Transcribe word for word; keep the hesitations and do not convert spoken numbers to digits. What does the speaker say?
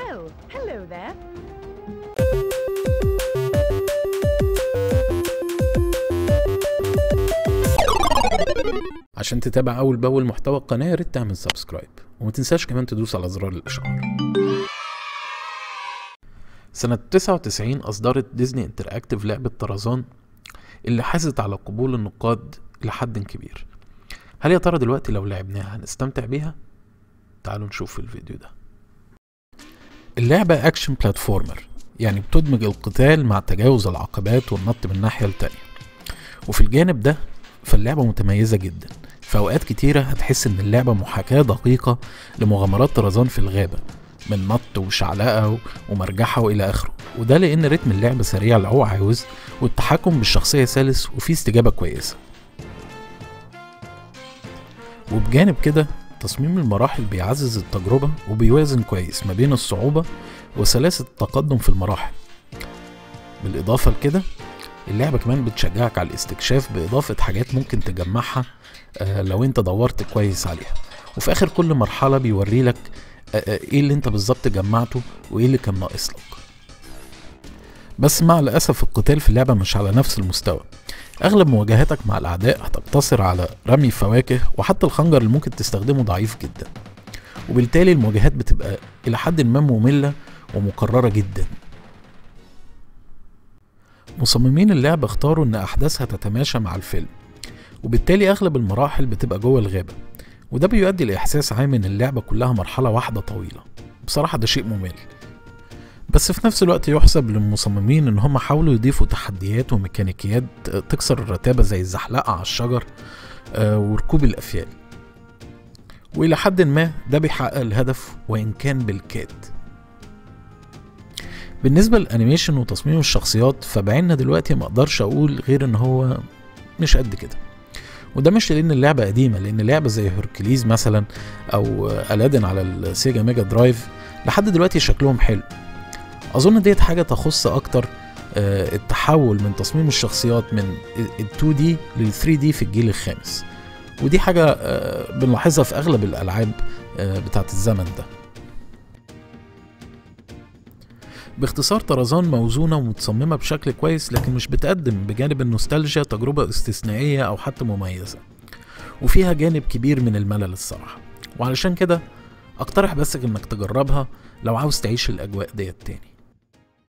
Well, hello there. عشان تتابع اول باول محتوى القناه يا ريت تعمل سبسكرايب وما تنساش كمان تدوس على زرار الاشعار. سنة تسعة وتسعين اصدرت ديزني انتراكتيف لعبة طرزان اللي حازت على قبول النقاد لحد كبير. هل يا ترى دلوقتي لو لعبناها هنستمتع بيها؟ تعالوا نشوف الفيديو ده. اللعبة اكشن بلاتفورمر، يعني بتدمج القتال مع تجاوز العقبات والنط من الناحية التانية، وفي الجانب ده فاللعبة متميزة جدا. في اوقات كتيرة هتحس ان اللعبة محاكاة دقيقة لمغامرات طرزان في الغابة من نط وشعلقة ومرجحة والى اخره، وده لان رتم اللعبة سريع لو هو عاوز، والتحكم بالشخصية سلس وفيه استجابة كويسة. وبجانب كده تصميم المراحل بيعزز التجربة وبيوازن كويس ما بين الصعوبة وسلاسة التقدم في المراحل. بالاضافة لكده اللعبة كمان بتشجعك على الاستكشاف بإضافة حاجات ممكن تجمعها آه لو انت دورت كويس عليها، وفي آخر كل مرحلة بيوري لك آه آه ايه اللي انت بالظبط جمعته وايه اللي كان ناقص لك. بس مع الأسف القتال في اللعبة مش على نفس المستوى. أغلب مواجهاتك مع الأعداء هتقتصر على رمي فواكه، وحتى الخنجر اللي ممكن تستخدمه ضعيف جدا، وبالتالي المواجهات بتبقى إلى حد ما مملة ومكررة جدا. مصممين اللعبة اختاروا ان احداثها تتماشى مع الفيلم، وبالتالي اغلب المراحل بتبقى جوه الغابة، وده بيؤدي لاحساس عام ان اللعبة كلها مرحلة واحدة طويلة. بصراحة ده شيء ممل، بس في نفس الوقت يحسب للمصممين ان هم حاولوا يضيفوا تحديات وميكانيكيات تكسر الرتابة زي الزحلقة على الشجر وركوب الافيال، والى حد ما ده بيحقق الهدف وان كان بالكاد. بالنسبة للانيميشن وتصميم الشخصيات فبعيننا دلوقتي ما اقدرش اقول غير ان هو مش قد كده، وده مش لان اللعبة قديمة، لان لعبة زي هيركليز مثلا او الادن على السيجا ميجا درايف لحد دلوقتي شكلهم حلو. اظن ديت حاجة تخص اكتر التحول من تصميم الشخصيات من ال تو دي لل ثري دي في الجيل الخامس، ودي حاجة بنلاحظها في اغلب الالعاب بتاعت الزمن ده. باختصار طرزان موزونة ومتصممة بشكل كويس، لكن مش بتقدم بجانب النوستالجيا تجربة استثنائية أو حتى مميزة، وفيها جانب كبير من الملل الصراحة، وعلشان كده أقترح بس إنك تجربها لو عاوز تعيش الأجواء ديت تاني.